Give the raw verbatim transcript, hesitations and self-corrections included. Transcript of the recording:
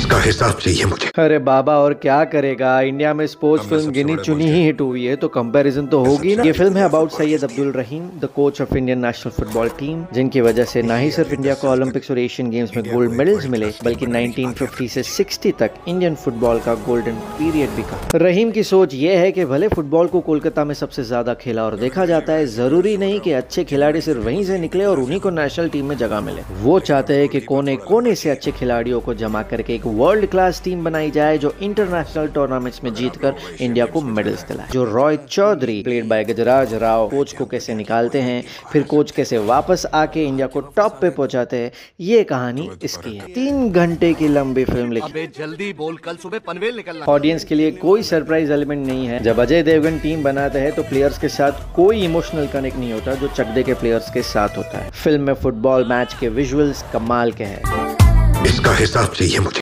इसका हिसाब चाहिए मुझे। अरे बाबा, और क्या करेगा, इंडिया में स्पोर्ट्स फिल्म गिनी चुनी ही हिट हुई है तो कंपैरिजन तो होगी ना। ये फिल्म है about Syed Abdul Rahim, the coach of Indian national football team, जिनकी वजह से ना ही सिर्फ इंडिया को ओलंपिक्स और एशियन गेम्स में गोल्ड मेडल्स मिले, बल्कि नाइनटीन फिफ्टी से सिक्सटी तक इंडियन फुटबॉल का गोल्डन पीरियड भी कहा। रहीम की सोच ये है कि भले फुटबॉल को कोलकाता में सबसे ज्यादा खेला और देखा जाता है, जरूरी नहीं कि अच्छे खिलाड़ी सिर्फ वहीं से निकले और उन्हीं को नेशनल टीम में जगह मिले। वो चाहते हैं कि कोने कोने से अच्छे खिलाड़ियों को जमा करके एक वर्ल्ड क्लास टीम बनाई जाए जो इंटरनेशनल टूर्नामेंट्स में जीतकर इंडिया को मेडल्स दिलाए। जो Roy Chaudhary played by Gajraj Rao coach को कैसे निकालते हैं, फिर कोच कैसे वापस आके इंडिया को टॉप पे पहुंचाते हैं, ये कहानी इसकी है। तीन घंटे की लंबी फिल्म लिखी। अबे जल्दी बोल, कल सुबह पनवेल निकलना। ऑडियंस के लिए कोई सरप्राइज एलिमेंट नहीं है। जब अजय देवगन टीम बनाते हैं तो प्लेयर्स के साथ कोई इमोशनल कनेक्ट नहीं होता जो चक दे के प्लेयर्स के साथ होता है। फिल्म में फुटबॉल मैच के विजुअल्स कमाल के हैं। इसका हिसाब चाहिए मुझे।